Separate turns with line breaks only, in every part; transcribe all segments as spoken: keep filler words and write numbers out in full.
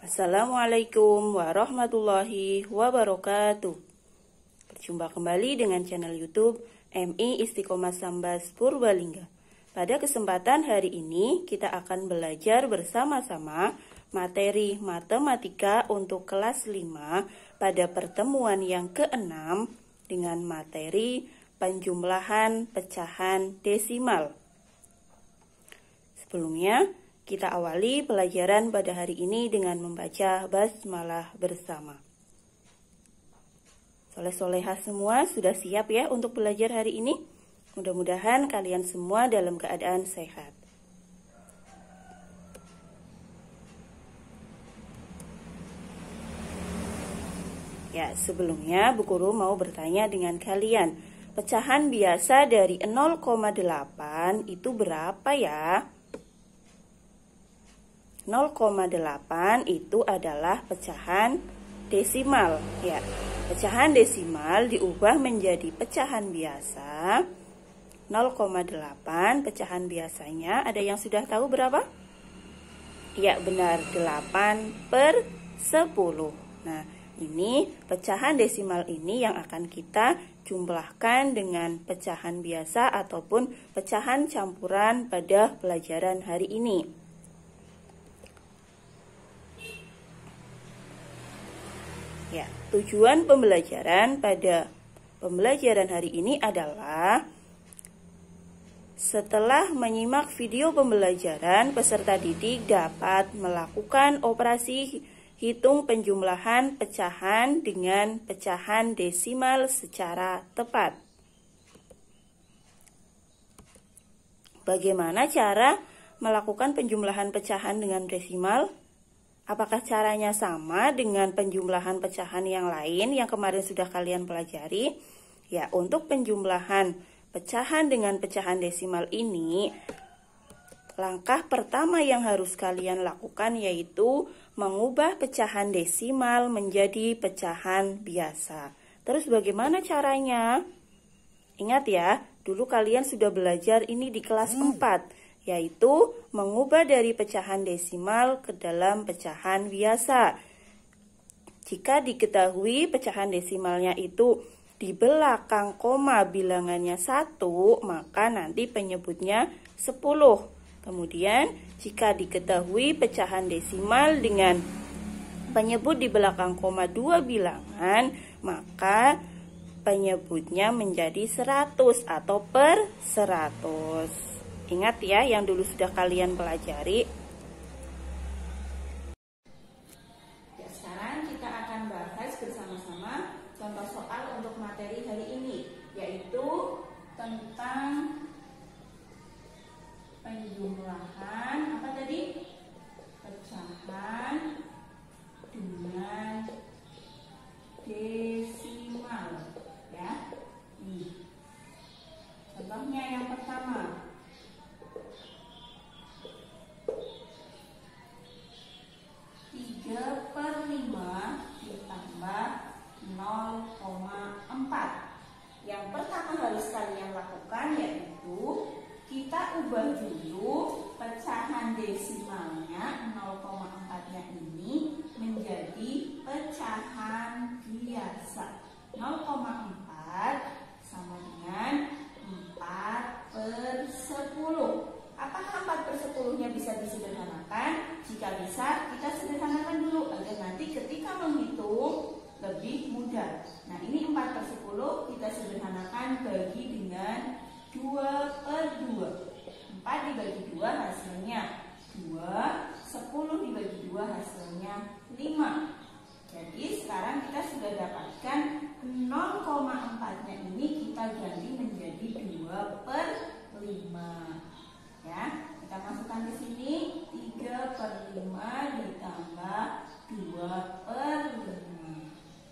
Assalamualaikum warahmatullahi wabarakatuh. Berjumpa kembali dengan channel YouTube M I Istiqomah Sambas Purbalingga. Pada kesempatan hari ini kita akan belajar bersama-sama materi matematika untuk kelas lima pada pertemuan yang keenam dengan materi penjumlahan pecahan desimal. Sebelumnya, kita awali pelajaran pada hari ini dengan membaca basmalah bersama. Soleh-solehah semua sudah siap ya untuk belajar hari ini? Mudah-mudahan kalian semua dalam keadaan sehat. Ya, sebelumnya Bu Guru mau bertanya dengan kalian. Pecahan biasa dari nol koma delapan itu berapa ya? nol koma delapan itu adalah pecahan desimal ya. Pecahan desimal diubah menjadi pecahan biasa. nol koma delapan pecahan biasanya ada yang sudah tahu berapa? Ya, benar, delapan per sepuluh. Nah, ini pecahan desimal ini yang akan kita jumlahkan dengan pecahan biasa ataupun pecahan campuran pada pelajaran hari ini. Ya, tujuan pembelajaran pada pembelajaran hari ini adalah setelah menyimak video pembelajaran, peserta didik dapat melakukan operasi hitung penjumlahan pecahan dengan pecahan desimal secara tepat. Bagaimana cara melakukan penjumlahan pecahan dengan desimal? Apakah caranya sama dengan penjumlahan pecahan yang lain yang kemarin sudah kalian pelajari? Ya, untuk penjumlahan pecahan dengan pecahan desimal ini, langkah pertama yang harus kalian lakukan yaitu mengubah pecahan desimal menjadi pecahan biasa. Terus bagaimana caranya? Ingat ya, dulu kalian sudah belajar ini di kelas empat. Yaitu mengubah dari pecahan desimal ke dalam pecahan biasa. Jika diketahui pecahan desimalnya itu di belakang koma bilangannya satu, maka nanti penyebutnya sepuluh. Kemudian jika diketahui pecahan desimal dengan penyebut di belakang koma dua bilangan, maka penyebutnya menjadi seratus atau per seratus. Ingat ya yang dulu sudah kalian pelajari. Ya, sekarang kita akan bahas bersama-sama contoh soal untuk materi hari ini, yaitu tentang penjumlahan apa tadi? Pecahan dengan desimal ya. Nih. Contohnya yang pertama. tiga per lima ditambah nol koma empat. Yang pertama harus kalian lakukan yaitu kita ubah dulu pecahan desimalnya nol koma empat-nya ini menjadi pecahan biasa. nol koma empat sama dengan empat per sepuluh. Apakah empat per sepuluh-nya bisa disederhanakan? Jika bisa, kita sederhanakan dulu agar nanti ketika menghitung lebih mudah. Nah, ini empat per sepuluh kita sederhanakan bagi dengan dua per dua. empat dibagi dua hasilnya dua, sepuluh dibagi dua hasilnya lima. Jadi sekarang kita sudah dapatkan nol koma empat-nya ini kita ganti menjadi dua per lima. Ya, kita masukkan di sini tiga per lima ditambah dua per lima.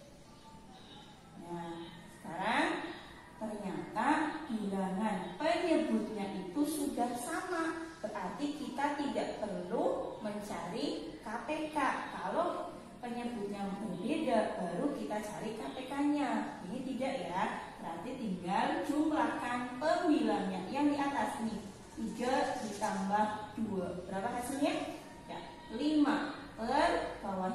Nah, sekarang ternyata bilangan penyebutnya itu sudah sama. Berarti kita tidak perlu mencari K P K. Kalau penyebutnya berbeda, baru kita cari K P K-nya. Ini tidak ya, berarti tinggal jumlahkan pembilangnya yang di atas nih. tiga ditambah dua. Berapa hasilnya? Ya, lima per bawah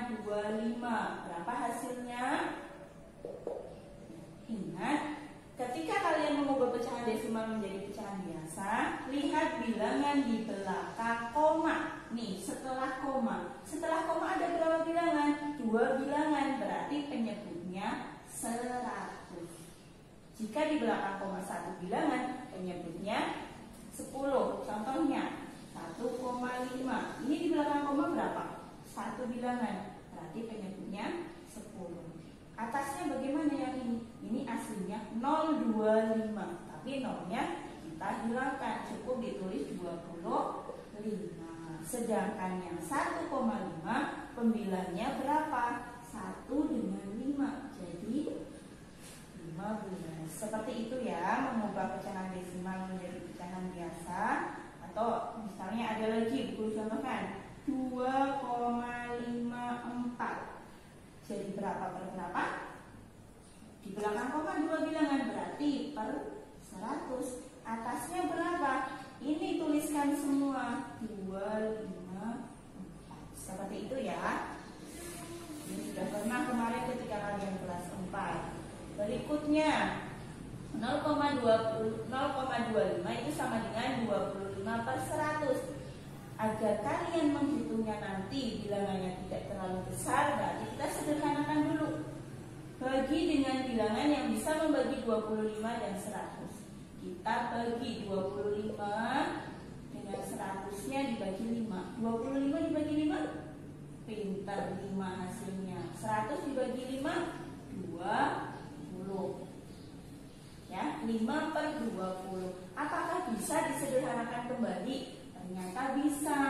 dua lima. Berapa hasilnya? Ingat, ketika kalian mengubah pecahan desimal menjadi pecahan biasa, lihat bilangan di belakang koma. Nih, setelah koma. Setelah koma ada berapa bilangan? Dua bilangan, berarti penyebutnya seratus. Jika di belakang koma satu bilangan, penyebutnya sepuluh. Contohnya satu koma lima. Ini di belakang koma berapa? Satu bilangan, berarti penyebutnya sepuluh. Atasnya bagaimana yang ini? Ini aslinya nol dua lima, tapi nolnya kita hilangkan, cukup ditulis dua puluh lima. Sedangkan yang satu koma lima pembilangnya berapa? satu dengan lima, jadi lima belas. Seperti itu ya, mengubah pecahan desimal menjadi pecahan biasa. Atau misalnya ada lagi, buku contohkan dua koma lima empat. Jadi berapa per berapa? Di belakang koma dua bilangan, berarti per seratus. Atasnya berapa? Ini tuliskan semua dua lima empat. Seperti itu ya. Ini sudah pernah kemarin ketika kalian kelas empat. Berikutnya nol koma dua lima itu sama dengan dua puluh lima per seratus. Agar kalian menghitungnya nanti bilangannya tidak terlalu besar, berarti kita sederhanakan dulu. Bagi dengan bilangan yang bisa membagi dua puluh lima dan seratus. Kita bagi dua puluh lima dengan seratusnya dibagi lima. dua puluh lima dibagi lima, pintar, lima hasilnya. seratus dibagi lima, dua puluh. Ya, lima per dua puluh. Apakah bisa disederhanakan kembali? Ternyata bisa.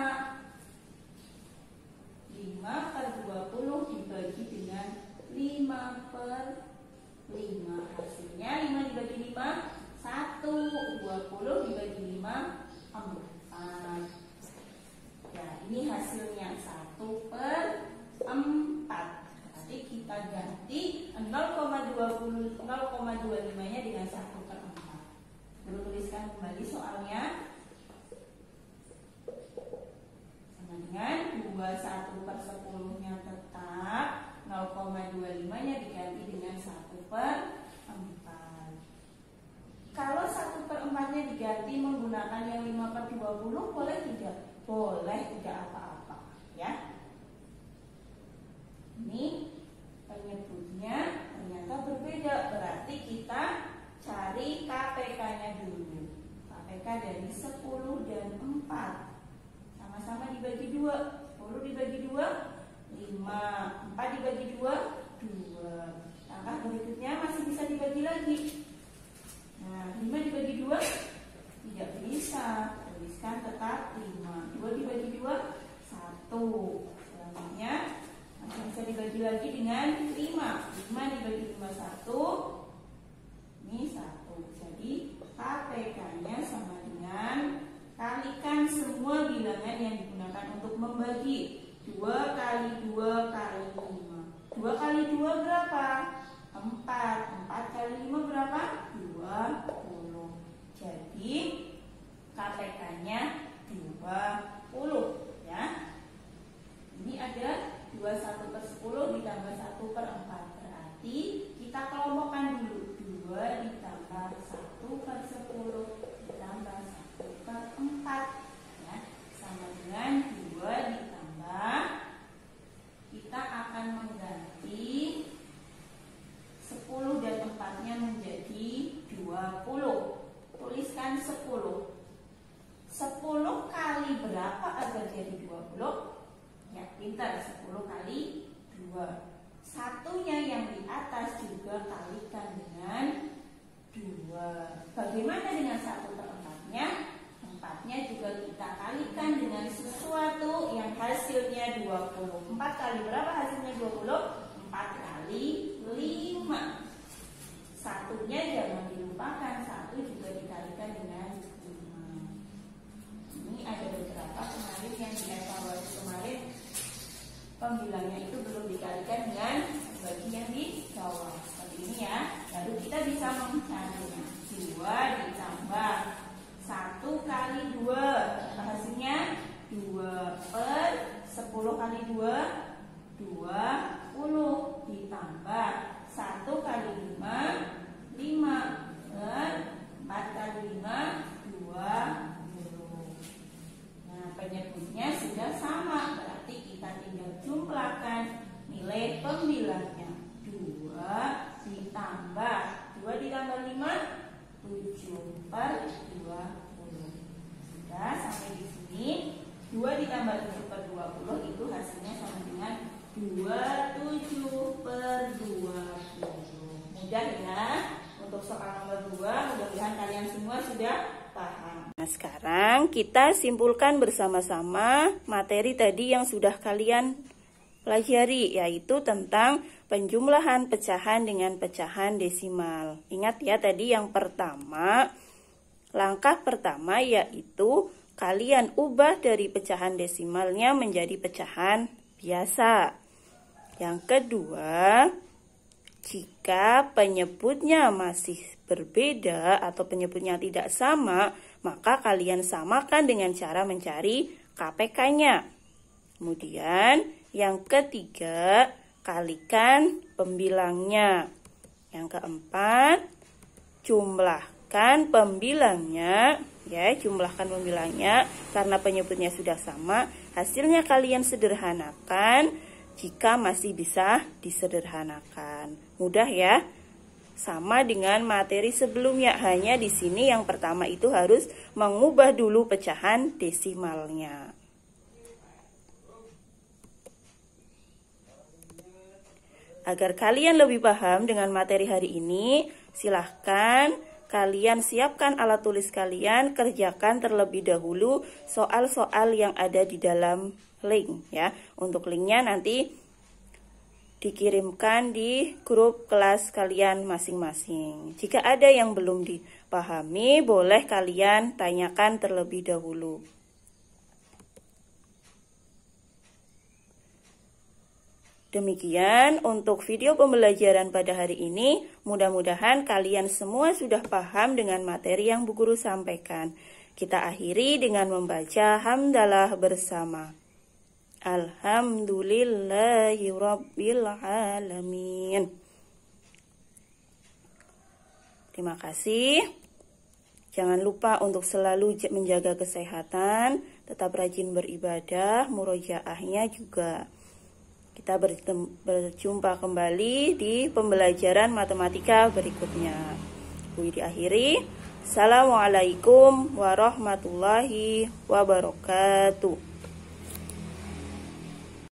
lima per dua puluh dibagi dengan lima per lima. Hasilnya lima dibagi lima, satu. dua puluh dibagi lima, empat. Ya, ini hasilnya satu per empat. Berarti kita ganti nol koma dua lima nya dengan satu per empat. Perlu tuliskan kembali soalnya. Dengan dua puluh satu per sepuluh nya tetap, nol koma dua lima nya diganti dengan satu per empat. Kalau satu per empat nya diganti menggunakan yang lima per dua puluh, boleh tidak? Boleh, tidak apa-apa ya. Ini penyebutnya ternyata berbeda, berarti kita cari K P K-nya dulu. K P K dari sepuluh dan empat sama-sama dibagi dua. sepuluh dibagi dua, lima. empat dibagi dua, dua. Langkah berikutnya masih bisa dibagi lagi. Nah, lima dibagi dua tidak bisa. Tuliskan tetap lima. dua dibagi dua, satu. Selanjutnya masih bisa dibagi lagi dengan lima. lima dibagi lima, satu. Ini satu. Jadi K P K-nya sama dengan, kalikan semua bilangan yang digunakan untuk membagi. Dua kali dua kali lima. Dua kali dua berapa? Empat. Empat kali lima berapa? Dua puluh. Jadi K P K-nya dua puluh ya. Ini ada dua puluh satu per sepuluh ditambah satu per empat. Berarti kita kelompokkan dulu. Dua ditambah satu per sepuluh ditambah satu per empat ya, sama dengan dua ditambah, kita akan mengganti sepuluh dan empat-nya menjadi dua puluh. Tuliskan sepuluh. sepuluh kali berapa agar jadi dua puluh? Ya, pintar, sepuluh kali dua. Satunya yang di atas juga kalikan dengan dua. Bagaimana dengan satu per empatnya? Empatnya juga kita kalikan dengan sesuatu yang hasilnya dua puluh. Empat kali berapa hasilnya dua puluh? Empat kali lima. Satunya jangan dilupakan, satu juga dikalikan dengan lima. Ini ada beberapa kemarin yang dievaluasi kemarin, pembilangnya itu belum dikalikan dengan bagian di bawah. Seperti ini ya. Lalu kita bisa mencarinya. dua ditambah satu kali dua. Hasilnya dua per sepuluh kali dua, dua puluh. Ditambah satu kali lima, lima. Dan empat kali lima, dua puluh. Nah, penyebutnya sudah sama, berarti kita tinggal jumlahkan nilai pembilangnya. Dua ditambah dua ditambah lima, tujuh per dua puluh. Sudah sampai di sini. Dua ditambah tujuh per dua puluh itu hasilnya sama dengan dua puluh tujuh per dua puluh. Mudah ya. Untuk soal nomor dua, mudah-mudahan kalian semua sudah paham. Nah, sekarang kita simpulkan bersama-sama materi tadi yang sudah kalian pelajari, yaitu tentang penjumlahan pecahan dengan pecahan desimal. Ingat ya, tadi yang pertama, langkah pertama yaitu kalian ubah dari pecahan desimalnya menjadi pecahan biasa. Yang kedua, jika penyebutnya masih berbeda atau penyebutnya tidak sama, maka kalian samakan dengan cara mencari K P K-nya. Kemudian yang ketiga, kalikan pembilangnya. Yang keempat, jumlahkan pembilangnya. Ya, jumlahkan pembilangnya karena penyebutnya sudah sama. Hasilnya kalian sederhanakan jika masih bisa disederhanakan. Mudah ya. Sama dengan materi sebelumnya, hanya di sini yang pertama itu harus mengubah dulu pecahan desimalnya. Agar kalian lebih paham dengan materi hari ini, silahkan kalian siapkan alat tulis kalian, kerjakan terlebih dahulu soal-soal yang ada di dalam link ya. Untuk linknya nanti dikirimkan di grup kelas kalian masing-masing. Jika ada yang belum dipahami, boleh kalian tanyakan terlebih dahulu. Demikian untuk video pembelajaran pada hari ini. Mudah-mudahan kalian semua sudah paham dengan materi yang Bu Guru sampaikan. Kita akhiri dengan membaca hamdalah bersama. Alhamdulillahi Rabbil Alamin. Terima kasih. Jangan lupa untuk selalu menjaga kesehatan, tetap rajin beribadah, murojaahnya juga. Kita berjumpa kembali di pembelajaran matematika berikutnya. Bu diakhiri. Assalamualaikum warahmatullahi wabarakatuh.